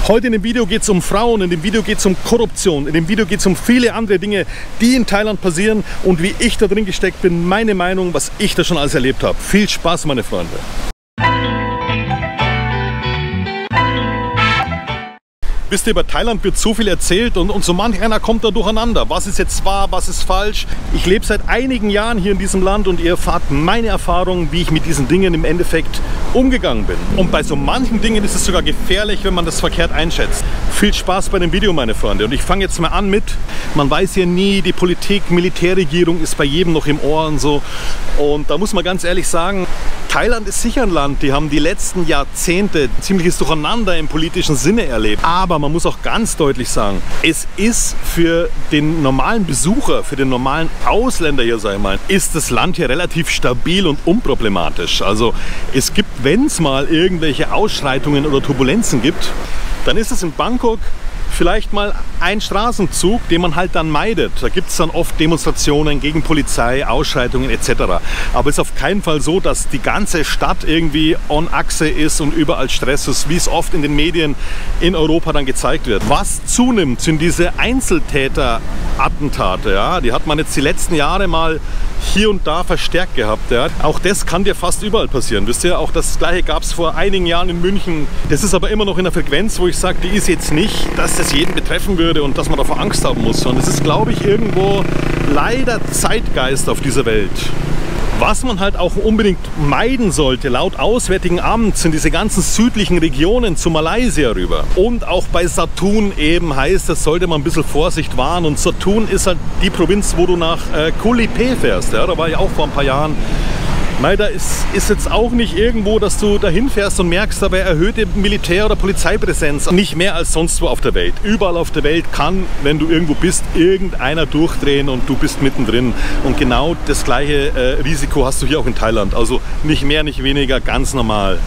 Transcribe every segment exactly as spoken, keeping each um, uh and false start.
Heute in dem Video geht es um Frauen, in dem Video geht es um Korruption, in dem Video geht es um viele andere Dinge, die in Thailand passieren und wie ich da drin gesteckt bin, meine Meinung, was ich da schon alles erlebt habe. Viel Spaß, meine Freunde! Wisst ihr, über Thailand wird so viel erzählt und, und so manch einer kommt da durcheinander. Was ist jetzt wahr, was ist falsch? Ich lebe seit einigen Jahren hier in diesem Land und ihr erfahrt meine Erfahrungen, wie ich mit diesen Dingen im Endeffekt umgegangen bin. Und bei so manchen Dingen ist es sogar gefährlich, wenn man das verkehrt einschätzt. Viel Spaß bei dem Video, meine Freunde. Und ich fange jetzt mal an mit, man weiß ja nie, die Politik, Militärregierung ist bei jedem noch im Ohr und so. Und da muss man ganz ehrlich sagen, Thailand ist sicher ein Land, die haben die letzten Jahrzehnte ziemliches Durcheinander im politischen Sinne erlebt. Aber man muss auch ganz deutlich sagen, es ist für den normalen Besucher, für den normalen Ausländer hier, sag ich mal, ist das Land hier relativ stabil und unproblematisch. Also es gibt, wenn es mal irgendwelche Ausschreitungen oder Turbulenzen gibt, dann ist es in Bangkok vielleicht mal ein Straßenzug, den man halt dann meidet. Da gibt es dann oft Demonstrationen gegen Polizei, Ausschreitungen et cetera. Aber es ist auf keinen Fall so, dass die ganze Stadt irgendwie on Achse ist und überall Stress ist, wie es oft in den Medien in Europa dann gezeigt wird. Was zunimmt, sind diese Einzeltäter-Attentate. Ja? Die hat man jetzt die letzten Jahre mal hier und da verstärkt gehabt. Ja? Auch das kann dir fast überall passieren. Wisst ihr, auch das Gleiche gab es vor einigen Jahren in München. Das ist aber immer noch in der Frequenz, wo ich sage, die ist jetzt nicht, dass das jeden betreffen würde und dass man davor Angst haben muss. Und es ist, glaube ich, irgendwo leider Zeitgeist auf dieser Welt. Was man halt auch unbedingt meiden sollte, laut Auswärtigen Amt, sind diese ganzen südlichen Regionen zu Malaysia rüber. Und auch bei Satun eben heißt, das sollte man ein bisschen Vorsicht wahren. Und Satun ist halt die Provinz, wo du nach äh, Koh Lipe fährst. Ja? Da war ich auch vor ein paar Jahren. Nein, da ist, ist jetzt auch nicht irgendwo, dass du dahin fährst und merkst, aber erhöhte Militär- oder Polizeipräsenz. Nicht mehr als sonst wo auf der Welt. Überall auf der Welt kann, wenn du irgendwo bist, irgendeiner durchdrehen und du bist mittendrin. Und genau das gleiche äh, Risiko hast du hier auch in Thailand. Also nicht mehr, nicht weniger, ganz normal.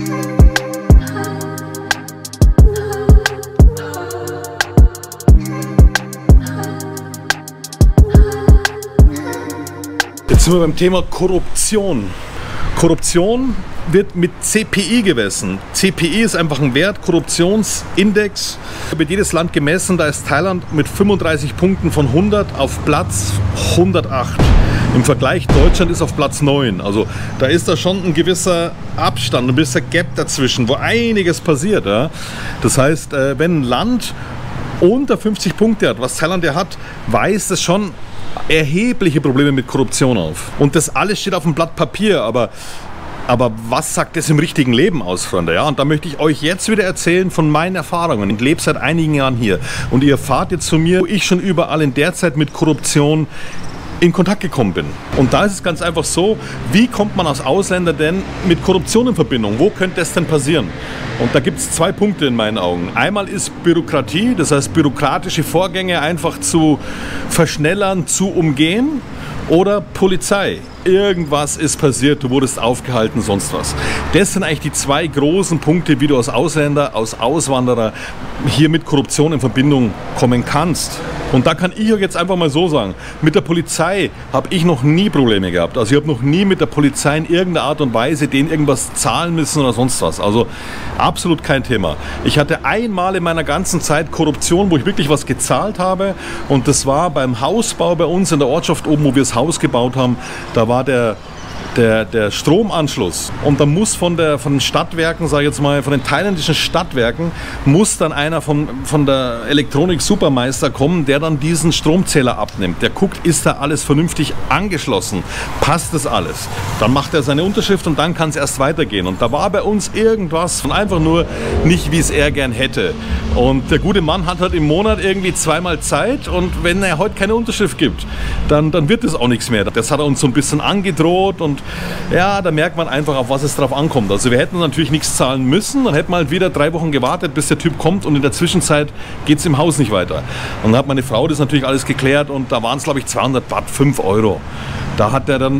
Jetzt sind wir beim Thema Korruption. Korruption wird mit C P I gemessen. C P I ist einfach ein Wert, Korruptionsindex. Da wird jedes Land gemessen. Da ist Thailand mit fünfunddreißig Punkten von hundert auf Platz hundertacht. Im Vergleich Deutschland ist auf Platz neun. Also da ist da schon ein gewisser Abstand, ein gewisser Gap dazwischen, wo einiges passiert. Ja? Das heißt, wenn ein Land unter fünfzig Punkte hat, was Thailand ja hat, weist es schon erhebliche Probleme mit Korruption auf. Und das alles steht auf dem Blatt Papier, aber, aber was sagt das im richtigen Leben aus, Freunde? Ja, und da möchte ich euch jetzt wieder erzählen von meinen Erfahrungen. Ich lebe seit einigen Jahren hier und ihr erfahrt jetzt von mir, wo ich schon überall in der Zeit mit Korruption in Kontakt gekommen bin. Und da ist es ganz einfach so, wie kommt man als Ausländer denn mit Korruption in Verbindung? Wo könnte das denn passieren? Und da gibt es zwei Punkte in meinen Augen. Einmal ist Bürokratie, das heißt bürokratische Vorgänge einfach zu verschnellern, zu umgehen. Oder Polizei. Irgendwas ist passiert, du wurdest aufgehalten, sonst was. Das sind eigentlich die zwei großen Punkte, wie du als Ausländer, als Auswanderer hier mit Korruption in Verbindung kommen kannst. Und da kann ich euch jetzt einfach mal so sagen, mit der Polizei habe ich noch nie Probleme gehabt. Also ich habe noch nie mit der Polizei in irgendeiner Art und Weise denen irgendwas zahlen müssen oder sonst was. Also absolut kein Thema. Ich hatte einmal in meiner ganzen Zeit Korruption, wo ich wirklich was gezahlt habe. Und das war beim Hausbau bei uns in der Ortschaft oben, wo wir das Haus gebaut haben. Da war der, der, der Stromanschluss. Und da muss von, der, von den Stadtwerken, sage ich jetzt mal, von den thailändischen Stadtwerken, muss dann einer von, von der Elektronik-Supermeister kommen, der dann diesen Stromzähler abnimmt. Der guckt, ist da alles vernünftig angeschlossen? Passt das alles? Dann macht er seine Unterschrift und dann kann es erst weitergehen. Und da war bei uns irgendwas von einfach nur nicht, wie es er gern hätte. Und der gute Mann hat halt im Monat irgendwie zweimal Zeit und wenn er heute keine Unterschrift gibt, dann, dann wird es auch nichts mehr. Das hat er uns so ein bisschen angedroht und ja, da merkt man einfach, auf was es drauf ankommt. Also wir hätten natürlich nichts zahlen müssen, dann hätten wir halt wieder drei Wochen gewartet, bis der Typ kommt und in der Zwischenzeit geht es im Haus nicht weiter. Und dann hat meine Frau das natürlich alles geklärt und da waren es, glaube ich, zweihundert Watt, fünf Euro. Da hat er dann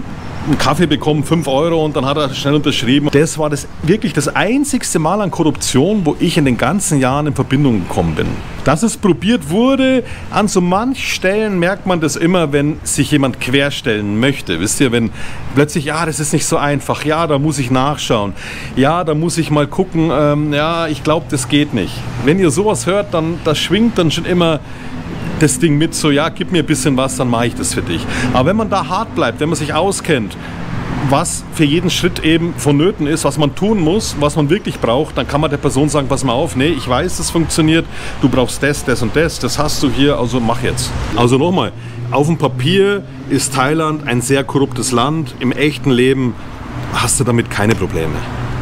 einen Kaffee bekommen, fünf Euro, und dann hat er schnell unterschrieben. Das war das wirklich das einzigste Mal an Korruption, wo ich in den ganzen Jahren in Verbindung gekommen bin. Dass es probiert wurde, an so manchen Stellen merkt man das immer, wenn sich jemand querstellen möchte. Wisst ihr, wenn plötzlich, ja, das ist nicht so einfach, ja, da muss ich nachschauen, ja, da muss ich mal gucken, ähm, ja, ich glaube, das geht nicht. Wenn ihr sowas hört, dann das schwingt dann schon immer das Ding mit, so, ja, gib mir ein bisschen was, dann mache ich das für dich. Aber wenn man da hart bleibt, wenn man sich auskennt, was für jeden Schritt eben vonnöten ist, was man tun muss, was man wirklich braucht, dann kann man der Person sagen, pass mal auf, nee, ich weiß, das funktioniert, du brauchst das, das und das, das hast du hier, also mach jetzt. Also nochmal, auf dem Papier ist Thailand ein sehr korruptes Land, im echten Leben hast du damit keine Probleme.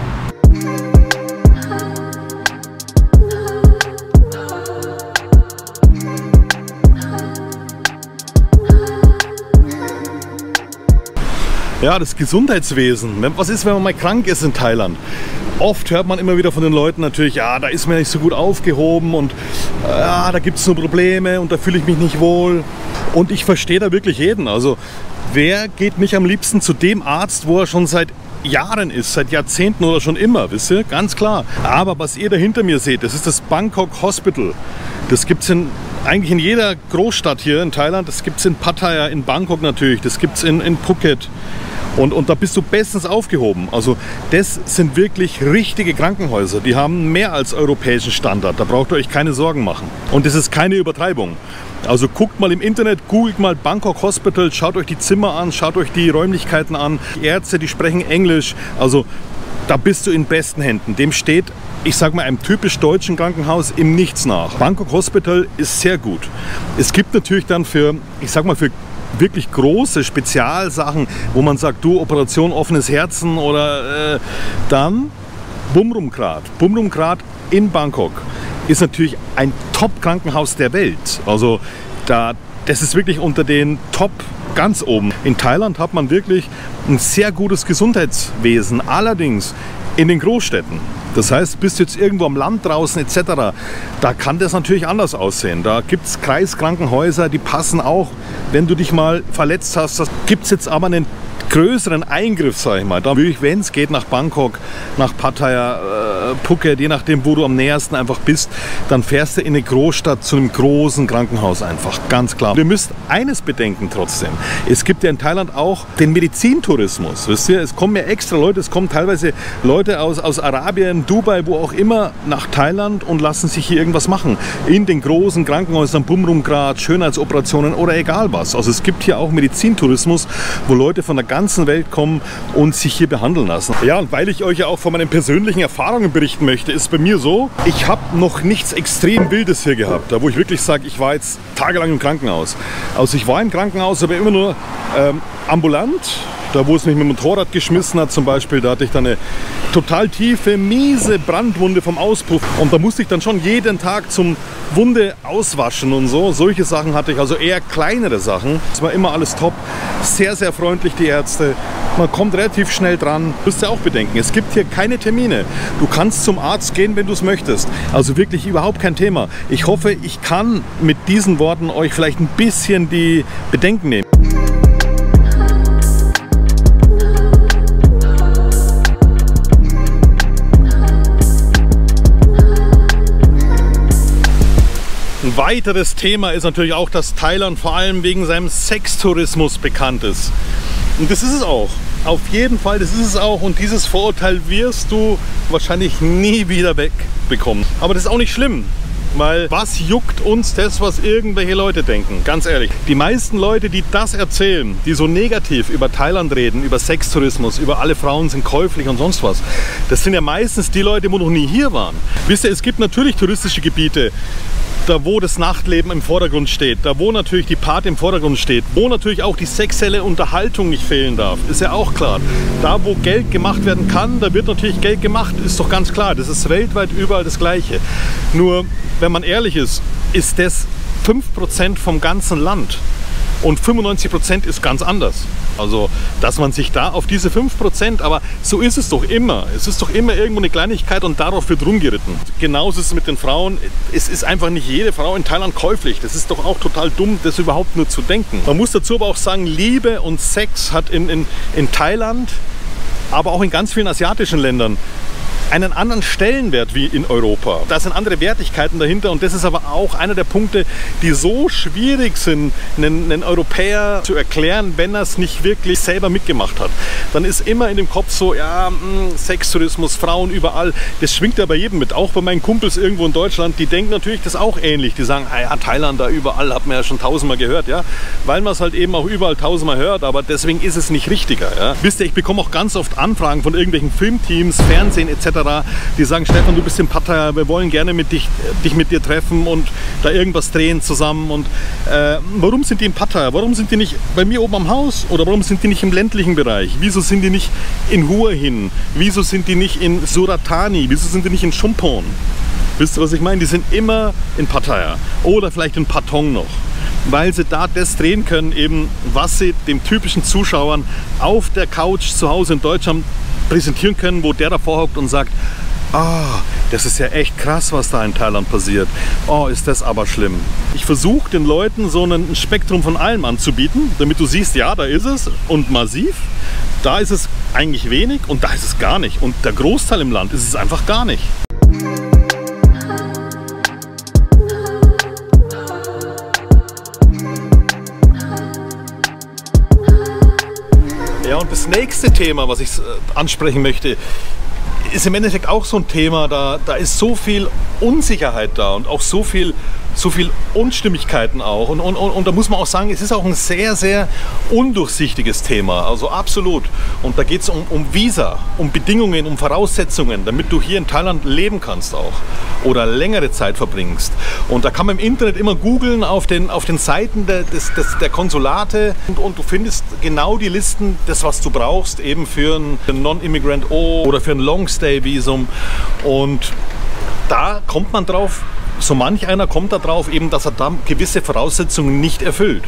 Ja, das Gesundheitswesen. Was ist, wenn man mal krank ist in Thailand? Oft hört man immer wieder von den Leuten natürlich, ja, da ist mir nicht so gut aufgehoben und ja, da gibt es nur Probleme und da fühle ich mich nicht wohl. Und ich verstehe da wirklich jeden. Also, wer geht nicht am liebsten zu dem Arzt, wo er schon seit Jahren ist, seit Jahrzehnten oder schon immer, wisst ihr? Ganz klar. Aber was ihr da hinter mir seht, das ist das Bangkok Hospital. Das gibt es in eigentlich in jeder Großstadt hier in Thailand. Das gibt es in Pattaya, in Bangkok natürlich, das gibt es in, in Phuket. Und, und da bist du bestens aufgehoben. Also das sind wirklich richtige Krankenhäuser. Die haben mehr als europäischen Standard. Da braucht ihr euch keine Sorgen machen. Und das ist keine Übertreibung. Also guckt mal im Internet, googelt mal Bangkok Hospital, schaut euch die Zimmer an, schaut euch die Räumlichkeiten an. Die Ärzte, die sprechen Englisch. Also da bist du in besten Händen. Dem steht, ich sag mal, einem typisch deutschen Krankenhaus im Nichts nach. Bangkok Hospital ist sehr gut. Es gibt natürlich dann für, ich sag mal, für wirklich große Spezialsachen, wo man sagt, du, Operation offenes Herzen oder äh, dann Bumrungrad. Bumrungrad in Bangkok ist natürlich ein Top-Krankenhaus der Welt. Also da, das ist wirklich unter den Top ganz oben. In Thailand hat man wirklich ein sehr gutes Gesundheitswesen, allerdings in den Großstädten. Das heißt, bist du jetzt irgendwo am Land draußen et cetera, da kann das natürlich anders aussehen. Da gibt es Kreiskrankenhäuser, die passen auch, wenn du dich mal verletzt hast. Das gibt es jetzt aber einen größeren Eingriff, sage ich mal. Da würde ich, wenn es geht, nach Bangkok, nach Pattaya, äh, Phuket, je nachdem, wo du am nähersten einfach bist, dann fährst du in eine Großstadt zu einem großen Krankenhaus einfach, ganz klar. Wir müssen eines bedenken trotzdem. Es gibt ja in Thailand auch den Medizintourismus, wisst ihr? Es kommen ja extra Leute, es kommen teilweise Leute aus, aus Arabien, Dubai, wo auch immer, nach Thailand und lassen sich hier irgendwas machen. In den großen Krankenhäusern, Bumrungrad, Schönheitsoperationen oder egal was. Also es gibt hier auch Medizintourismus, wo Leute von der ganzen Welt kommen und sich hier behandeln lassen. Ja, und weil ich euch ja auch von meinen persönlichen Erfahrungen berichten möchte, ist bei mir so, ich habe noch nichts extrem Wildes hier gehabt, da wo ich wirklich sage, ich war jetzt tagelang im Krankenhaus. Also ich war im Krankenhaus, aber immer nur ähm, ambulant. Da, wo es mich mit dem Motorrad geschmissen hat zum Beispiel, da hatte ich dann eine total tiefe, miese Brandwunde vom Auspuff. Und da musste ich dann schon jeden Tag zum Wunde auswaschen und so. Solche Sachen hatte ich, also eher kleinere Sachen. Es war immer alles top. Sehr, sehr freundlich, die Ärzte. Man kommt relativ schnell dran. Du musst ja auch bedenken, es gibt hier keine Termine. Du kannst zum Arzt gehen, wenn du es möchtest. Also wirklich überhaupt kein Thema. Ich hoffe, ich kann mit diesen Worten euch vielleicht ein bisschen die Bedenken nehmen. Ein weiteres Thema ist natürlich auch, dass Thailand vor allem wegen seinem Sextourismus bekannt ist. Und das ist es auch. Auf jeden Fall, das ist es auch. Und dieses Vorurteil wirst du wahrscheinlich nie wieder wegbekommen. Aber das ist auch nicht schlimm. Weil was juckt uns das, was irgendwelche Leute denken? Ganz ehrlich. Die meisten Leute, die das erzählen, die so negativ über Thailand reden, über Sextourismus, über alle Frauen sind käuflich und sonst was, das sind ja meistens die Leute, die noch nie hier waren. Wisst ihr, es gibt natürlich touristische Gebiete, da wo das Nachtleben im Vordergrund steht, da wo natürlich die Party im Vordergrund steht, wo natürlich auch die sexuelle Unterhaltung nicht fehlen darf, ist ja auch klar. Da wo Geld gemacht werden kann, da wird natürlich Geld gemacht, ist doch ganz klar. Das ist weltweit überall das Gleiche. Nur, wenn man ehrlich ist, ist das fünf Prozent vom ganzen Land. Und fünfundneunzig Prozent ist ganz anders. Also, dass man sich da auf diese fünf Prozent, aber so ist es doch immer. Es ist doch immer irgendwo eine Kleinigkeit und darauf wird rumgeritten. Genauso ist es mit den Frauen. Es ist einfach nicht jede Frau in Thailand käuflich. Das ist doch auch total dumm, das überhaupt nur zu denken. Man muss dazu aber auch sagen, Liebe und Sex hat in, in, in Thailand, aber auch in ganz vielen asiatischen Ländern einen anderen Stellenwert wie in Europa. Da sind andere Wertigkeiten dahinter und das ist aber auch einer der Punkte, die so schwierig sind, einen, einen Europäer zu erklären, wenn er es nicht wirklich selber mitgemacht hat. Dann ist immer in dem Kopf so, ja, mh, Sextourismus, Frauen überall, das schwingt ja bei jedem mit. Auch bei meinen Kumpels irgendwo in Deutschland, die denken natürlich das auch ähnlich. Die sagen, ah ja, Thailand, da überall, hat man ja schon tausendmal gehört, ja. Weil man es halt eben auch überall tausendmal hört, aber deswegen ist es nicht richtiger, ja. Wisst ihr, ich bekomme auch ganz oft Anfragen von irgendwelchen Filmteams, Fernsehen et cetera, die sagen, Stefan, du bist in Pattaya, wir wollen gerne mit dich, dich mit dir treffen und da irgendwas drehen zusammen. Und äh, warum sind die in Pattaya? Warum sind die nicht bei mir oben am Haus? Oder warum sind die nicht im ländlichen Bereich? Wieso sind die nicht in Hua Hin? Wieso sind die nicht in Suratani? Wieso sind die nicht in Chumphon? Wisst ihr, was ich meine? Die sind immer in Pattaya oder vielleicht in Patong noch, weil sie da das drehen können, eben was sie den typischen Zuschauern auf der Couch zu Hause in Deutschland präsentieren können, wo der davor hockt und sagt, ah, das ist ja echt krass, was da in Thailand passiert. Oh, ist das aber schlimm. Ich versuche den Leuten so ein Spektrum von allem anzubieten, damit du siehst, ja, da ist es und massiv. Da ist es eigentlich wenig und da ist es gar nicht. Und der Großteil im Land ist es einfach gar nicht. Ja, und das nächste Thema, was ich ansprechen möchte, ist im Endeffekt auch so ein Thema, da, da ist so viel Unsicherheit da und auch so viel, so viel Unstimmigkeiten auch. Und, und, und da muss man auch sagen, es ist auch ein sehr, sehr undurchsichtiges Thema, also absolut. Und da geht es um, um Visa, um Bedingungen, um Voraussetzungen, damit du hier in Thailand leben kannst auch oder längere Zeit verbringst. Und da kann man im Internet immer googeln auf den, auf den Seiten der, des, des, der Konsulate und, und du findest genau die Listen, das was du brauchst, eben für ein Non-Immigrant O oder für ein Long-Stay-Visum. Und da kommt man drauf, so manch einer kommt da drauf, eben, dass er da gewisse Voraussetzungen nicht erfüllt.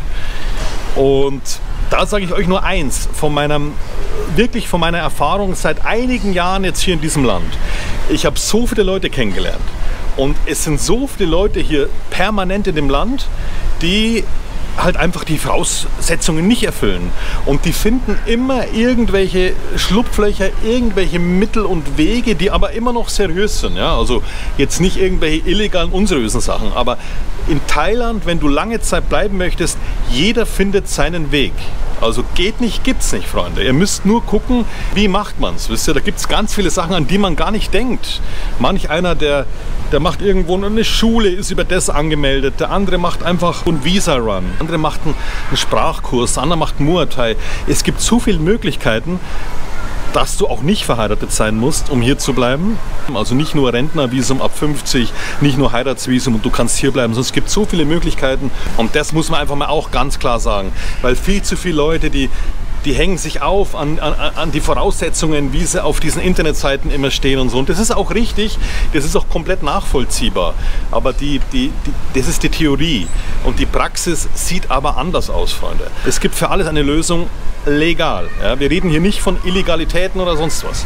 Und da sage ich euch nur eins, von meinem, wirklich von meiner Erfahrung seit einigen Jahren jetzt hier in diesem Land. Ich habe so viele Leute kennengelernt und es sind so viele Leute hier permanent in dem Land, die halt einfach die Voraussetzungen nicht erfüllen. Und die finden immer irgendwelche Schlupflöcher, irgendwelche Mittel und Wege, die aber immer noch seriös sind. Ja? Also jetzt nicht irgendwelche illegalen, unseriösen Sachen. Aber in Thailand, wenn du lange Zeit bleiben möchtest, jeder findet seinen Weg. Also geht nicht, gibt's nicht, Freunde. Ihr müsst nur gucken, wie macht man's. Wisst ihr, da gibt's ganz viele Sachen, an die man gar nicht denkt. Manch einer, der, der macht irgendwo eine Schule, ist über das angemeldet. Der andere macht einfach einen Visa-Run. Der andere macht einen, einen Sprachkurs, der andere macht Muay Thai. Es gibt so viele Möglichkeiten, dass du auch nicht verheiratet sein musst, um hier zu bleiben. Also nicht nur Rentnervisum ab fünfzig, nicht nur Heiratsvisum und du kannst hier bleiben, sondern es gibt so viele Möglichkeiten und das muss man einfach mal auch ganz klar sagen, weil viel zu viele Leute, die die hängen sich auf an, an, an die Voraussetzungen, wie sie auf diesen Internetseiten immer stehen und so. Und das ist auch richtig, das ist auch komplett nachvollziehbar. Aber die, die, die, das ist die Theorie. Und die Praxis sieht aber anders aus, Freunde. Es gibt für alles eine Lösung legal. Ja? Wir reden hier nicht von Illegalitäten oder sonst was.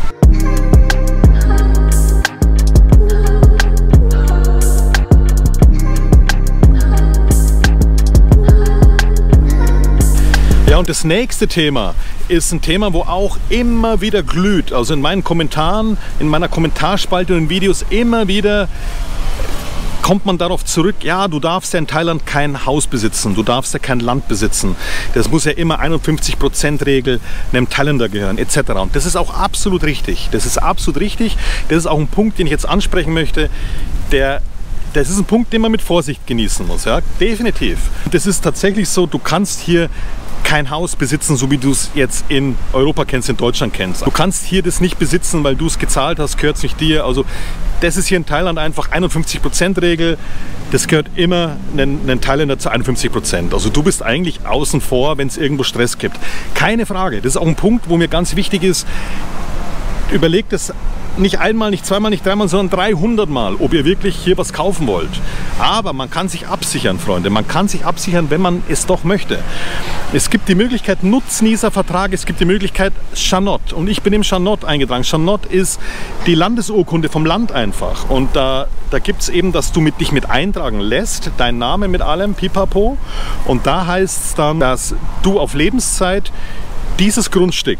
Ja, und das nächste Thema ist ein Thema, wo auch immer wieder glüht. Also in meinen Kommentaren, in meiner Kommentarspalte und in Videos immer wieder kommt man darauf zurück, ja, du darfst ja in Thailand kein Haus besitzen, du darfst ja kein Land besitzen. Das muss ja immer einundfünfzig Prozent Regel einem Thailänder gehören, et cetera. Und das ist auch absolut richtig. Das ist absolut richtig. Das ist auch ein Punkt, den ich jetzt ansprechen möchte, der Das ist ein Punkt, den man mit Vorsicht genießen muss, ja, definitiv. Das ist tatsächlich so, du kannst hier kein Haus besitzen, so wie du es jetzt in Europa kennst, in Deutschland kennst. Du kannst hier das nicht besitzen, weil du es gezahlt hast, gehört es nicht dir. Also das ist hier in Thailand einfach einundfünfzig Prozent Regel. Das gehört immer einen Thailänder zu einundfünfzig Prozent. Also du bist eigentlich außen vor, wenn es irgendwo Stress gibt. Keine Frage. Das ist auch ein Punkt, wo mir ganz wichtig ist, überlegt es nicht einmal, nicht zweimal, nicht dreimal, sondern dreihundert Mal, ob ihr wirklich hier was kaufen wollt. Aber man kann sich absichern, Freunde. Man kann sich absichern, wenn man es doch möchte. Es gibt die Möglichkeit Nutznießervertrag, es gibt die Möglichkeit Chanot. Und ich bin im Chanot eingetragen. Chanot ist die Landesurkunde vom Land einfach. Und da, da gibt es eben, dass du mit, dich mit eintragen lässt, dein Name mit allem, pipapo. Und da heißt es dann, dass du auf Lebenszeit dieses Grundstück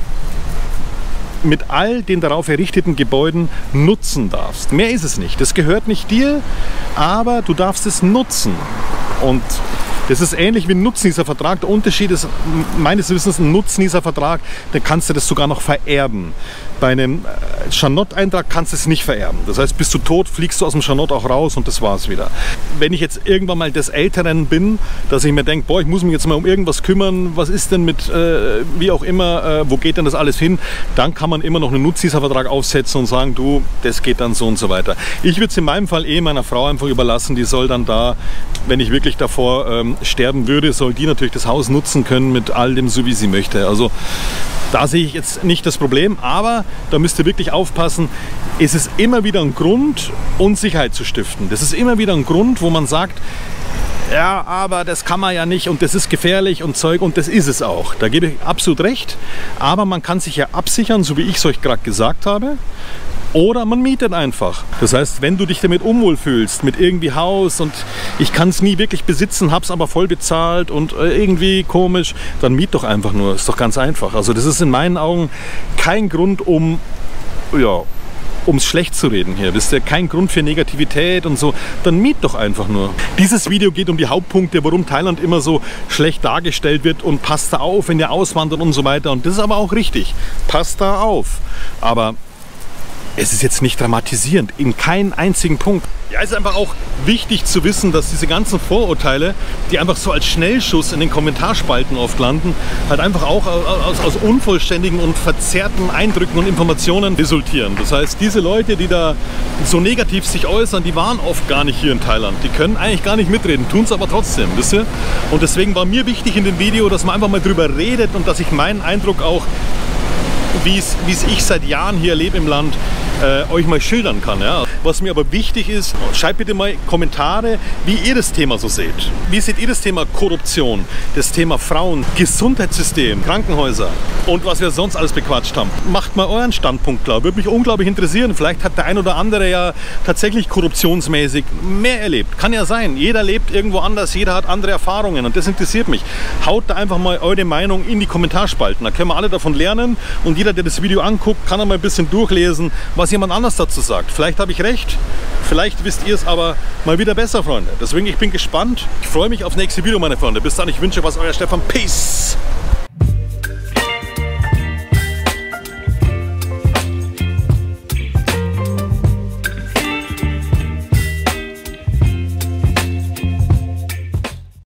mit all den darauf errichteten Gebäuden nutzen darfst. Mehr ist es nicht. Das gehört nicht dir, aber du darfst es nutzen. Und das ist ähnlich wie ein Nutznießervertrag. Der Unterschied ist meines Wissens ein Nutznießervertrag, dann kannst du das sogar noch vererben. Bei einem Chanot-Eintrag kannst du es nicht vererben. Das heißt, bist du tot, fliegst du aus dem Chanot auch raus und das war's wieder. Wenn ich jetzt irgendwann mal des Älteren bin, dass ich mir denke, boah, ich muss mich jetzt mal um irgendwas kümmern, was ist denn mit, äh, wie auch immer, äh, wo geht denn das alles hin, dann kann man immer noch einen Nutznießervertrag aufsetzen und sagen, du, das geht dann so und so weiter. Ich würde es in meinem Fall eh meiner Frau einfach überlassen, die soll dann da, wenn ich wirklich davor ähm, sterben würde, soll die natürlich das Haus nutzen können mit all dem, so wie sie möchte. Also da sehe ich jetzt nicht das Problem, aber da müsst ihr wirklich aufpassen. Es ist immer wieder ein Grund, Unsicherheit zu stiften. Das ist immer wieder ein Grund, wo man sagt, ja, aber das kann man ja nicht und das ist gefährlich und Zeug und das ist es auch. Da gebe ich absolut recht, aber man kann sich ja absichern, so wie ich es euch gerade gesagt habe. Oder man mietet einfach. Das heißt, wenn du dich damit unwohl fühlst, mit irgendwie Haus und ich kann es nie wirklich besitzen, hab's aber voll bezahlt und irgendwie komisch, dann miet doch einfach nur. Ist doch ganz einfach. Also das ist in meinen Augen kein Grund, um ja, ums schlecht zu reden hier. Das ist ja kein Grund für Negativität und so. Dann miet doch einfach nur. Dieses Video geht um die Hauptpunkte, warum Thailand immer so schlecht dargestellt wird und passt da auf, wenn ihr auswandert und so weiter. Und das ist aber auch richtig. Passt da auf. Aber es ist jetzt nicht dramatisierend, in keinem einzigen Punkt. Ja, es ist einfach auch wichtig zu wissen, dass diese ganzen Vorurteile, die einfach so als Schnellschuss in den Kommentarspalten oft landen, halt einfach auch aus, aus unvollständigen und verzerrten Eindrücken und Informationen resultieren. Das heißt, diese Leute, die da so negativ sich äußern, die waren oft gar nicht hier in Thailand. Die können eigentlich gar nicht mitreden, tun es aber trotzdem, wisst ihr? Und deswegen war mir wichtig in dem Video, dass man einfach mal drüber redet und dass ich meinen Eindruck auch, wie es ich seit Jahren hier lebe im Land, äh, euch mal schildern kann. Ja. Was mir aber wichtig ist, schreibt bitte mal Kommentare, wie ihr das Thema so seht. Wie seht ihr das Thema Korruption, das Thema Frauen, Gesundheitssystem, Krankenhäuser und was wir sonst alles bequatscht haben? Macht mal euren Standpunkt klar, würde mich unglaublich interessieren. Vielleicht hat der ein oder andere ja tatsächlich korruptionsmäßig mehr erlebt. Kann ja sein, jeder lebt irgendwo anders, jeder hat andere Erfahrungen und das interessiert mich. Haut da einfach mal eure Meinung in die Kommentarspalten, da können wir alle davon lernen und jeder, der das Video anguckt, kann er mal ein bisschen durchlesen, was jemand anders dazu sagt. Vielleicht habe ich recht, vielleicht wisst ihr es aber mal wieder besser, Freunde. Deswegen, ich bin gespannt. Ich freue mich aufs nächste Video, meine Freunde. Bis dann, ich wünsche was, euer Stefan. Peace!